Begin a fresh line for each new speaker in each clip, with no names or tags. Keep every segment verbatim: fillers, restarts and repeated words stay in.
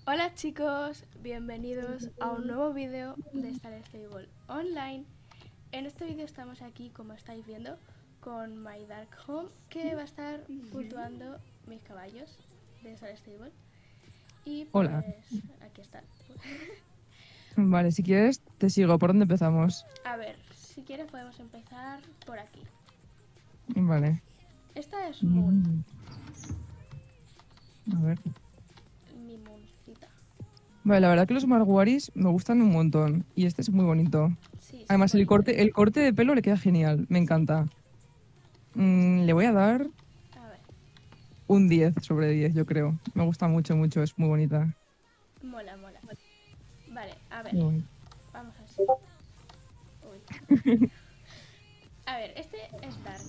Hola chicos, bienvenidos a un nuevo vídeo de Star Stable Online. En este vídeo estamos aquí, como estáis viendo, con My Dark Home, que va a estar puntuando mis caballos de Star Stable. Y pues
Hola.
aquí están.
Vale, si quieres, te sigo. ¿Por dónde empezamos?
A ver, si quieres podemos empezar por aquí.
Vale.
Esta es Moon,
Mm, A ver.
mi Mooncita.
Vale, la verdad que los Marguaris me gustan un montón. Y este es muy bonito.
Sí, son
Además, el
bonitos.
corte, el corte de pelo le queda genial. Me
Sí.
encanta. Mm, le voy a dar
A ver,
un diez sobre diez, yo creo. Me gusta mucho, mucho. Es muy bonita.
mola, mola. Vale, a ver,
Muy bonita.
vamos así. Uy. A ver, este es Dark.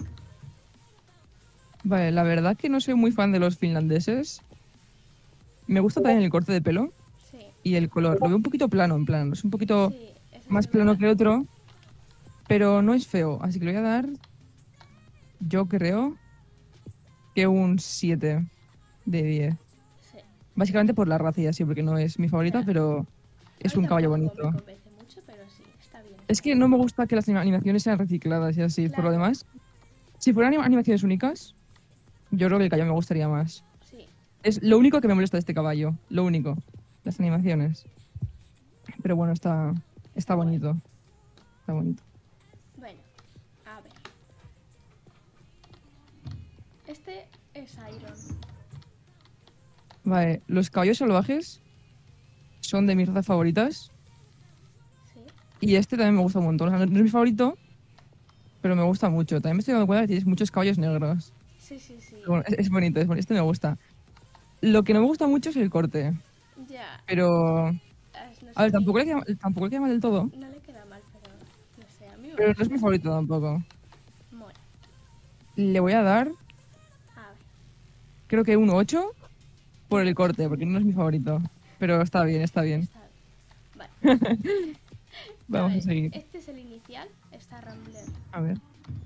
Vale, la verdad que no soy muy fan de los finlandeses. Me gusta también el corte de pelo
Sí,
y el color. Lo veo un poquito plano, en plan. Es un poquito
sí, eso sí
más
es
plano
verdad.
que el otro, pero no es feo. Así que le voy a dar, yo creo, que un siete de diez.
Sí,
Básicamente por la raza y así, porque no es mi favorita,
ya.
pero
A
es
mí
un caballo
tampoco me
bonito.
convence mucho, pero sí, está bien,
Es
está
que
bien.
no me gusta que las anima- animaciones sean recicladas y así. Por lo
Claro,
demás, si fueran anima- animaciones únicas, yo creo que el caballo me gustaría más.
sí.
Es lo único que me molesta de este caballo, lo único, las animaciones. Pero bueno, está, está
Está guay.
bonito, está bonito.
Bueno, a ver. Este es Iron.
Vale, los caballos salvajes son de mis razas favoritas
Sí,
y este también me gusta un montón. O sea, no no es mi favorito, pero me gusta mucho. También me estoy dando cuenta que tienes muchos caballos negros.
sí, sí, sí.
Bueno, es, es bonito, es bonito, este me gusta. Lo que no me gusta mucho es el corte,
Ya,
pero
es- no
a
sé, a
ver,
mí
tampoco le queda, tampoco le queda mal del todo,
no le queda mal, pero no sé, a mí me
pero no es mi
gusta.
favorito tampoco.
Bueno,
Le voy a dar,
a ver,
creo que un ocho por
un
el
ocho.
corte, porque no es mi favorito. Pero está bien, está bien.
Está. Vale, a
Vamos a
ver,
seguir.
este es el inicial, está Rambler.
A ver.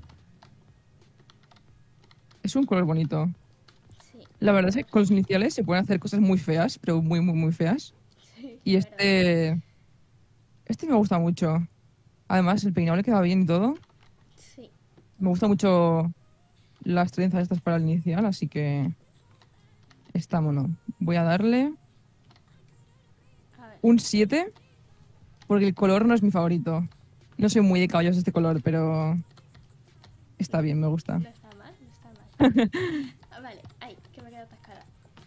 Es un color bonito.
Sí,
La verdad es que con los iniciales se pueden hacer cosas muy feas, pero muy, muy, muy feas.
sí,
Y
la verdad.
este, este me gusta mucho. Además, el peinado le queda bien y todo.
Sí,
Me gusta mucho las trenzas estas para el inicial, así que está mono. Voy a darle
a ver.
un siete porque el color no es mi favorito. No soy muy de caballos de este color, pero está bien, me gusta.
No está mal, no está mal. Ah, vale, ay, que me queda atascada.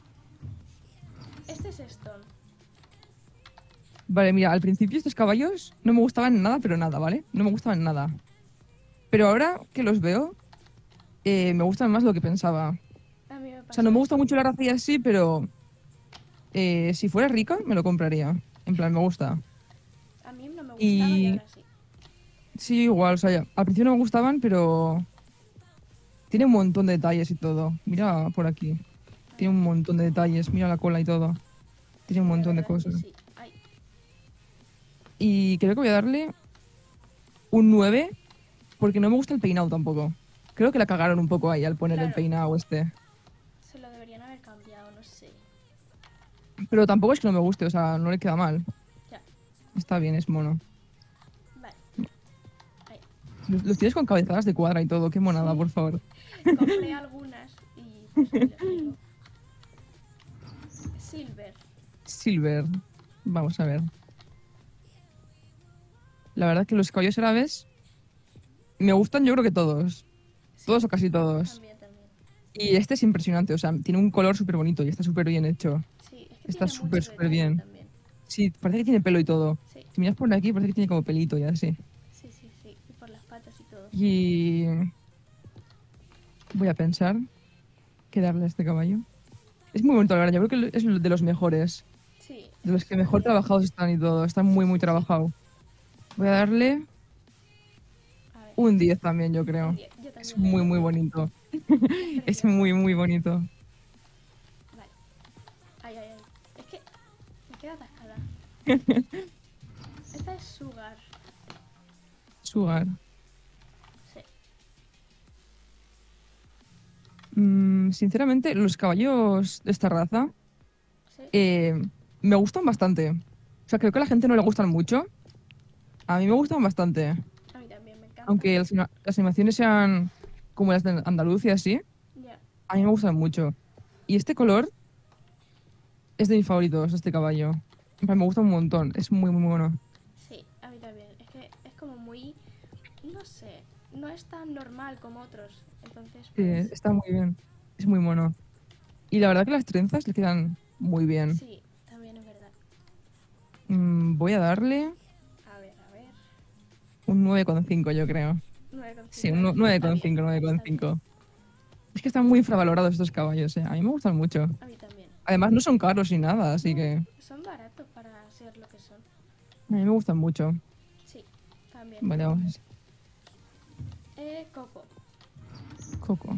Este es Stone.
Vale, mira, al principio estos caballos no me gustaban nada, pero nada, ¿vale? No me gustaban nada. Pero ahora que los veo, eh, me gustan más lo que pensaba. O
A mí me
sea, no
pasa
me gusta
eso.
mucho la raza y así, pero eh, si fuera rica, me lo compraría. En plan, me gusta.
A mí no me gustaba y
Y
ahora sí.
sí, igual, o sea, ya- al principio no me gustaban, pero tiene un montón de detalles y todo.
Sí,
Mira por aquí.
a
Tiene
ver.
un montón de detalles. Mira la cola y todo. Tiene un
Sí, la
montón de
verdad es que
cosas.
sí. Ay,
Y creo que voy a darle un nueve porque no me gusta el peinado tampoco. Creo que la cagaron un poco ahí al poner el
claro,
peinado este.
se lo deberían haber cambiado, no sé.
Pero tampoco es que no me guste, o sea, no le queda mal.
Ya,
Está bien, es mono.
vale. Ay.
Los, los tienes con cabezadas de cuadra y todo. Qué monada,
Sí,
por favor.
compré algunas y pues ahí los tengo. Silver.
Silver. Vamos a ver. La verdad que los caballos árabes me gustan, yo creo que todos.
Sí,
Todos o casi todos.
también, también.
Y este es impresionante, o sea, tiene un color súper bonito y está súper bien hecho.
Sí, es que
Está
tiene
súper,
mucho
súper
detalle
bien.
también.
Sí, parece que tiene pelo y todo.
Sí,
Si miras por aquí, parece que tiene como pelito y así.
sí, sí, sí. Y por las patas y todo.
Y voy a pensar qué darle a este caballo. Es muy bonito, la verdad. Yo creo que es de los mejores.
Sí,
De
es que
los que
son
mejor
muy
trabajados
bonitos.
están y todo. Está
Sí,
muy, muy
sí, sí.
trabajado. Voy a darle
A ver,
un diez también, yo
un
creo.
diez. Yo
Es
también le doy
muy,
un
muy
diez.
bonito.
Es
Es
precioso.
muy, muy bonito.
Vale. Ay, ay, ay. Es que me queda atascada. Esta es Sugar.
Sugar.
Sí.
Mm, sinceramente, los caballos de esta raza
Sí.
eh, me gustan bastante. O sea, creo que a la gente no le gustan mucho. A mí me gustan bastante.
A mí también me encanta.
Aunque las, anima- las animaciones sean como las de Andalucía, así,
Ya.
a mí me gustan mucho. Y este color es de mis favoritos, este caballo. En plan, me gusta un montón. Es muy, muy bueno.
Sí, a mí también. Es que es como muy, no sé, no es tan normal como otros. Entonces,
Sí,
pues,
está muy bien. Es muy mono. Y la verdad que las trenzas le quedan muy bien.
sí, también es verdad.
Mm, voy a darle
A ver, a ver.
un nueve coma cinco, yo creo.
nueve coma cinco.
Sí, un nu- nueve coma cinco, nueve coma cinco. Es que están muy infravalorados estos caballos, ¿eh? A mí me gustan mucho.
A mí también.
Además, no son caros ni nada, así
No,
que
son baratos para ser lo que son.
a mí me gustan mucho.
Sí, también.
Vale, vamos.
Eh, Coco.
Coco.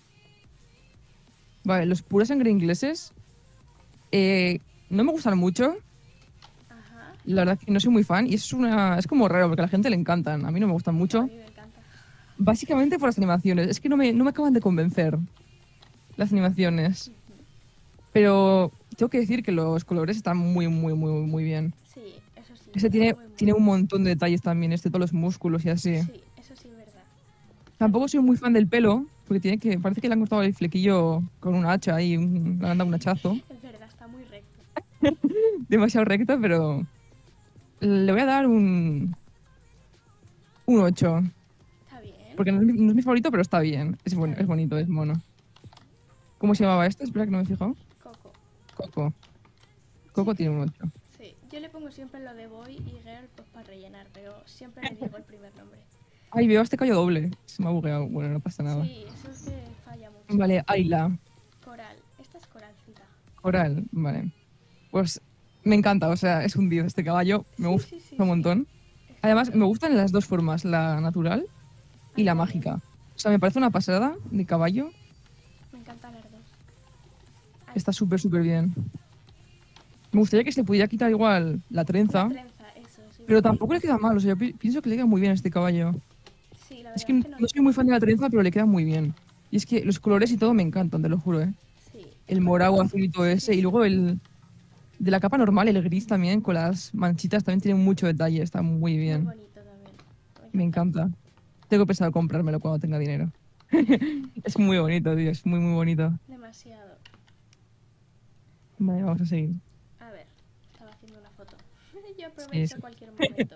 Vale, los pura sangre ingleses eh, no me gustan mucho.
Ajá.
La verdad que no soy muy fan y es una es como raro porque a la gente le encantan. A mí no me gustan
A
mucho.
mí me encanta.
Básicamente por las animaciones. Es que no me, no me acaban de convencer las animaciones. Pero tengo que decir que los colores están muy, muy, muy, muy bien.
Sí, eso sí.
Este
está
tiene,
muy, muy
tiene un
bien.
montón de detalles también, este, todos los músculos y así.
Sí, eso sí es verdad.
Tampoco soy muy fan del pelo, porque tiene que, parece que le han cortado el flequillo con un hacha y un, le han dado un hachazo.
Es verdad, está muy recto.
Demasiado recto, pero le voy a dar un, un ocho.
Está bien.
Porque no es, mi, no es mi favorito, pero está bien. Es,
Está
bueno, es
bien.
bonito, es mono. ¿Cómo se llamaba este? Espera que no me he fijado.
Coco.
Coco. Coco
Sí,
tiene un ocho.
sí. Yo le pongo siempre lo de boy y girl pues para rellenar, pero siempre le digo el primer nombre.
Ay, veo este callo doble. Se me ha bugueado. Bueno, no pasa nada.
Sí, eso es que falla mucho.
Vale, Ayla.
Coral. Esta es coralcita.
Coral. Vale. Pues me encanta, o sea, es un diez este caballo. Me
Sí,
gusta
sí, sí,
un
sí.
montón.
Es
Además,
chulo.
me gustan las dos formas, la natural y la
Ay,
mágica. O sea, me parece una pasada de caballo.
Me encantan las dos. Ay,
Está súper, súper bien. Me gustaría que se le pudiera quitar igual la trenza,
la trenza, eso, sí.
pero tampoco le queda mal. O sea, yo pi- pienso que le queda muy bien a este caballo.
Sí, la verdad
Es que
es que no
no
le
soy muy fan de la trenza, pero le queda muy bien. Y es que los colores y todo me encantan, te lo juro, ¿eh?
Sí.
El morado, azulito
Sí,
ese, y
sí.
luego el de la capa normal, el gris también, con las manchitas, también tiene mucho detalle, está muy
Muy
bien.
bonito también.
Me encanta. Tengo pensado comprármelo cuando tenga dinero. Es muy bonito, tío, es muy, muy bonito.
Demasiado.
Vale, vamos a seguir.
A ver, estaba haciendo una foto. Yo
Sí,
aprovecho
sí.
cualquier momento.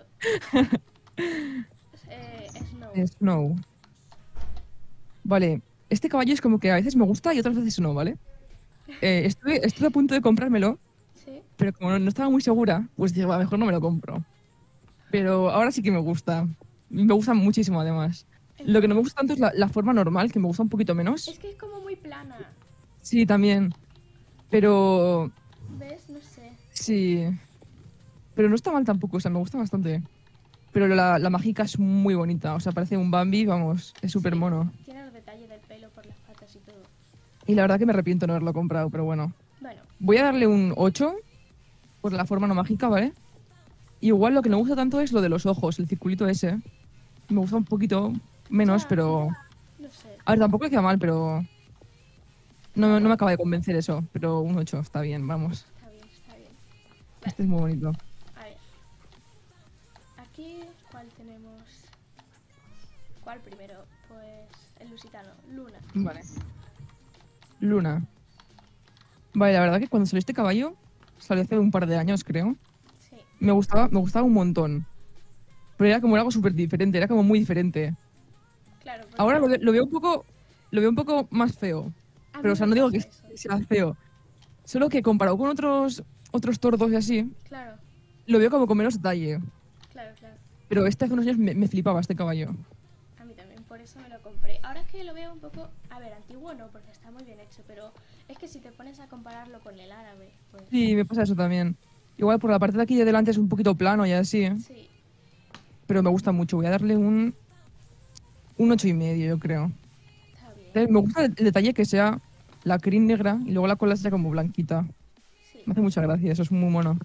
Eh, Snow.
Snow. Vale, este caballo es como que a veces me gusta y otras veces no, ¿vale? Eh, estuve, estuve a punto de comprármelo,
Sí.
pero como no, no estaba muy segura, pues dije, va, mejor no me lo compro. Pero ahora sí que me gusta. Me gusta muchísimo, además.
Es
Lo que no me
verdad.
gusta tanto es la, la forma normal, que me gusta un poquito menos.
Es que es como muy plana.
Sí, también. Pero
¿Ves? No sé.
sí. Pero no está mal tampoco, o sea, me gusta bastante. Pero la, la mágica es muy bonita, o sea, parece un Bambi, vamos, es súper
Sí,
mono.
tiene los detalles del pelo por las patas y todo.
Y la verdad que me arrepiento de no haberlo comprado, pero bueno.
Bueno,
Voy a darle un ocho por la forma no mágica, ¿vale? Igual lo que no me gusta tanto es lo de los ojos, el circulito ese. Me gusta un poquito menos,
ya,
pero...
no sé.
A ver, tampoco le queda mal, pero... No, no me acaba de convencer eso, pero un ocho está bien, vamos.
Está bien, está bien.
Este es muy bonito.
A ver. Aquí, ¿cuál tenemos? ¿Cuál primero? Pues el lusitano, Luna.
Vale. Luna. Vale, la verdad que cuando salió este caballo, salió hace un par de años, creo.
Sí,
Me gustaba, me gustaba un montón. Pero era como algo súper diferente, era como muy diferente.
claro. porque
Ahora lo, ve- lo veo un poco, lo veo un poco más feo.
a
Pero,
mí
o sea,
me
no digo que
pasa eso.
sea feo. Solo que comparado con otros, otros tordos y así,
Claro,
lo veo como con menos detalle.
claro, claro.
Pero este hace unos años me, me flipaba este caballo.
A mí también, por eso me lo compré. Ahora es que lo veo un poco, a ver, antiguo no, porque está muy bien hecho, pero es que si te pones a compararlo con el árabe, pues
Sí, me pasa eso también. Igual por la parte de aquí de delante es un poquito plano y así, ¿eh?
sí,
Pero me gusta mucho. Voy a darle un, un ocho y medio, yo creo.
está bien.
Eh, Me gusta el, el detalle que sea la crin negra y luego la cola sea como blanquita.
Sí,
Me hace mucha gracia, eso es muy mono.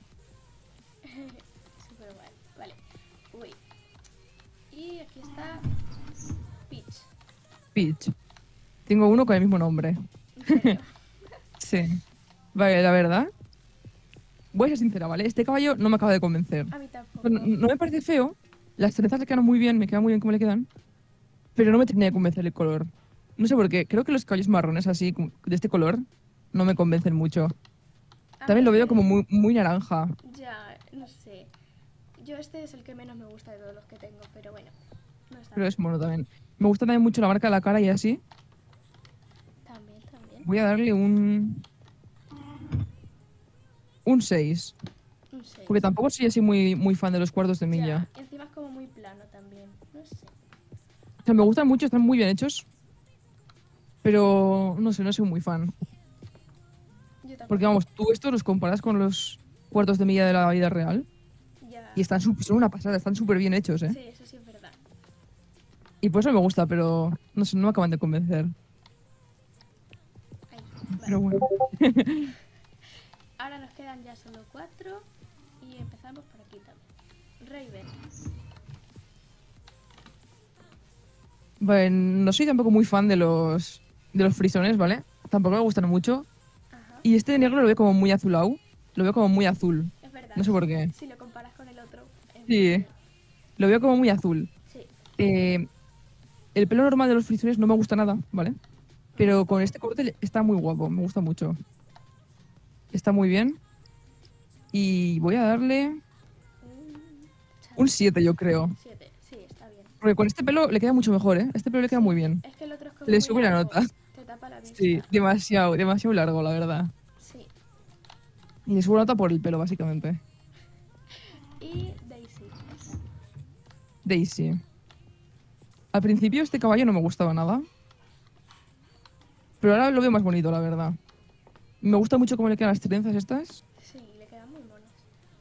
súper guay. Vale, uy. Y aquí está Peach.
Peach. Tengo uno con el mismo nombre.
¿En serio?
Sí. Vale, la verdad voy a ser sincera, ¿vale? Este caballo no me acaba de convencer.
A mí tampoco.
No, no me parece feo. Las trenzas le quedan muy bien, me quedan muy bien como le quedan. Pero no me termina de convencer el color. No sé por qué. Creo que los caballos marrones así, como de este color, no me convencen mucho.
A
También
mí
lo veo
es
como
que-
muy, muy naranja.
Ya, no sé. Yo este es el que menos me gusta de todos los que tengo, pero bueno, no está
Pero
mal.
es mono también. Me gusta también mucho la marca de la cara y así.
También, también.
Voy a darle un... Un seis.
Un seis.
Porque tampoco soy así muy, muy fan de los cuartos de milla.
Ya, encima es como muy plano también. No sé.
O sea, me gustan mucho, están muy bien hechos. Pero no sé, no soy muy fan.
Yo tampoco.
Porque vamos, tú esto los comparas con los cuartos de milla de la vida real.
Ya.
Y están sup- son una pasada, están súper bien hechos, ¿eh?
Sí, eso sí es verdad.
Y por eso me gusta, pero no sé, no me acaban de convencer.
Ahí,
Pero
vale.
bueno.
Ahora nos quedan ya solo cuatro. Y empezamos por aquí también. Raven.
Bueno, no soy tampoco muy fan de los de los frisones, ¿vale? Tampoco me gustan mucho.
Ajá.
Y este de negro lo veo como muy azulado. Lo veo como muy azul.
Es verdad.
No sé por qué.
Si lo comparas con el otro. Es
Sí,
muy-
lo veo como muy azul.
Sí.
Eh, el pelo normal de los frisones no me gusta nada, ¿vale? Pero con este corte le- está muy guapo, me gusta mucho. Está muy bien. Y voy a darle
Un
un siete, yo creo.
siete. Sí, está bien.
Porque con este pelo le queda mucho mejor, ¿eh? Este pelo le queda
Sí,
muy bien.
es que el otro es como
Se le
muy
sube la
largo.
nota.
Te tapa la vista.
Sí, demasiado, demasiado largo, la verdad.
Sí.
Y le subo la nota por el pelo, básicamente.
Y Daisy.
Daisy. Al principio este caballo no me gustaba nada. Pero ahora lo veo más bonito, la verdad. Me gusta mucho cómo le quedan las trenzas estas.
Sí, le quedan muy monos.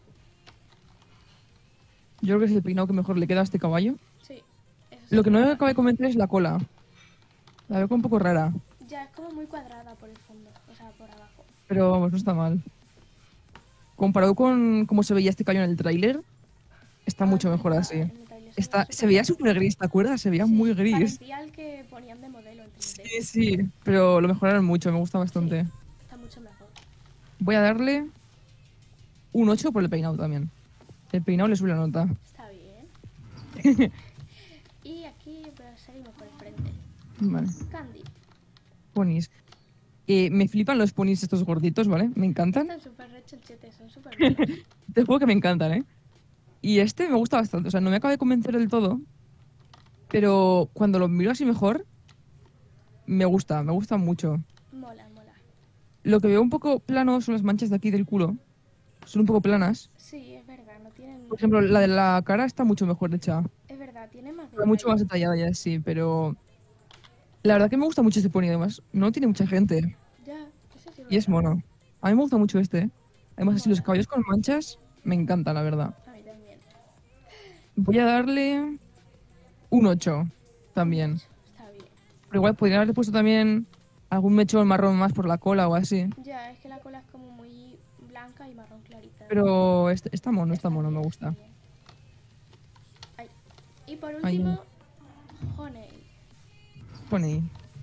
Yo creo que es el peinado que mejor le queda a este caballo.
Sí. Eso sí
Lo
es
que no me
verdad.
acaba de convencer es la cola. La veo como un poco rara.
Ya es como muy cuadrada por el fondo. O sea, por abajo.
Pero vamos, no está mal. Comparado con cómo se veía este caballo en el tráiler, está
Ah,
mucho
es
mejor
verdad,
así.
en el tráiler se
Está,
veía
se veía
superguay.
súper gris, ¿te acuerdas? Se veía
Sí,
muy gris.
parecía el que ponían de modelo en tres D.
Sí, sí, pero lo mejoraron mucho, me gusta bastante.
Sí, está mucho mejor.
Voy a darle un ocho por el peinado también. El peinado le sube la nota.
Está bien. Y aquí pues, seguimos por el frente.
Vale.
Candy.
Ponis. Eh, me flipan los ponis estos gorditos, ¿vale? Me encantan.
Están súper rechelchetes, son súper monos.
Te juro que me encantan, ¿eh? Y este me gusta bastante. O sea, no me acaba de convencer del todo. Pero cuando lo miro así mejor, me gusta, me gusta mucho.
Mola, mola.
Lo que veo un poco plano son las manchas de aquí del culo. Son un poco planas.
Sí, es verdad, no tienen...
Por ejemplo, la de la cara está mucho mejor hecha.
Es verdad, tiene más
Está mucho más
detalle.
detallada ya, sí, pero... La verdad que me gusta mucho este pony, además. No tiene mucha gente.
Ya, eso sí es
Y es
verdad.
mono. A mí me gusta mucho este. ¿Eh? Además, así los
Mola.
caballos con manchas me encantan, la verdad.
A mí también.
Voy a darle un ocho también.
Está bien.
Pero igual podría haberle puesto también algún mechón marrón más por la cola o así.
Ya, es que la cola es como muy blanca y marrón clarita.
Pero este- está mono, está mono,
bien,
me
está
gusta.
bien. Ahí. Y por
Ahí.
último, Honey.
Pony.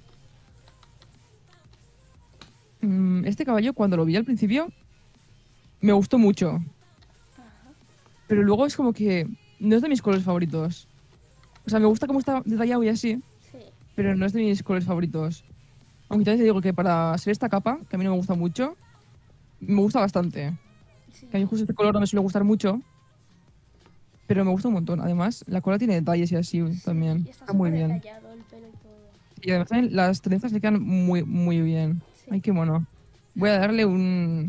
Mm, este caballo, cuando lo vi al principio, me gustó mucho.
Ajá.
Pero luego es como que no es de mis colores favoritos. O sea, me gusta cómo está detallado y así,
Sí.
pero no es de mis colores favoritos. Aunque también te digo que para ser esta capa, que a mí no me gusta mucho, me gusta bastante.
Sí.
Que a mí justo este color no me suele gustar mucho, pero me gusta un montón. Además, la cola tiene detalles y así
Sí,
también.
y está
Está muy
súper
bien.
detallado el pelo y todo.
Y además también las trenzas le quedan muy, muy bien.
Sí.
Ay, qué mono. Voy a darle un...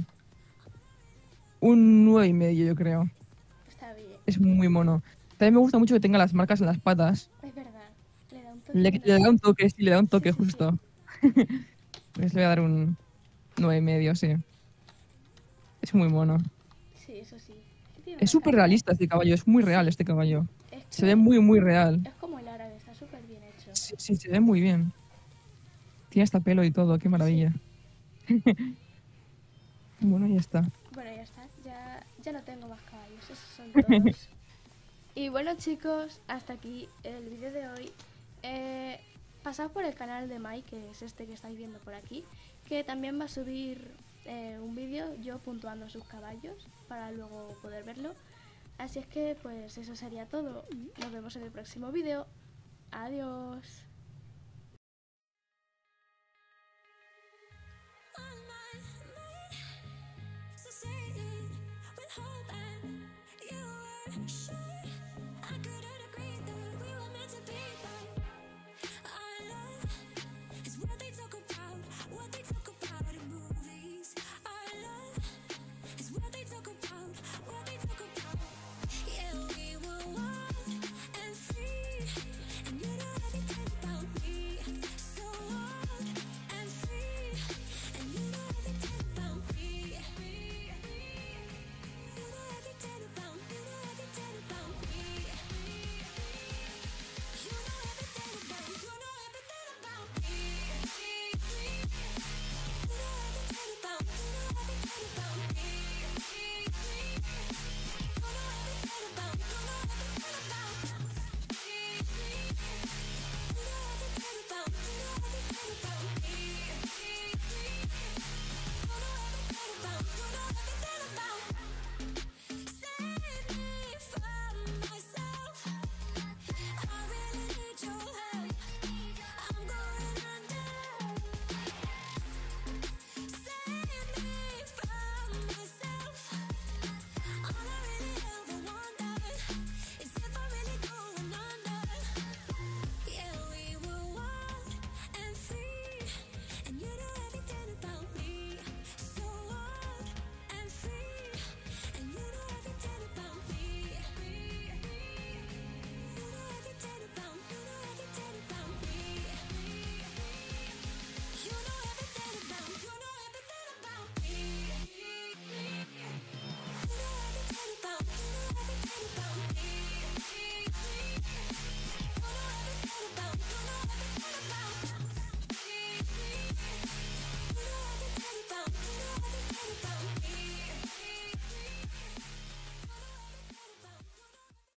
Un nueve y medio, yo creo.
Está bien.
Es muy mono. También me gusta mucho que tenga las marcas en las patas.
Es verdad. Le da un toque.
Le, le da un toque, sí, le da un toque
Sí, sí, sí.
justo. Pues le voy a dar un nueve y medio, sí. Es muy mono.
Sí, eso sí. Que tiene
Es
una
súper
calidad.
realista este caballo, es muy real este caballo.
Es
Se
que
ve muy, muy real.
Es como el árabe, está súper bien hecho.
Sí, sí, se ve muy bien. Tiene hasta pelo y todo, qué maravilla. Bueno, ya está.
Bueno, ya está. Ya, ya no tengo más caballos. Esos son todos. Y bueno, chicos, hasta aquí el vídeo de hoy. Eh, pasad por el canal de Mike, que es este que estáis viendo por aquí, que también va a subir eh, un vídeo yo puntuando sus caballos para luego poder verlo. Así es que pues eso sería todo. Nos vemos en el próximo vídeo. Adiós.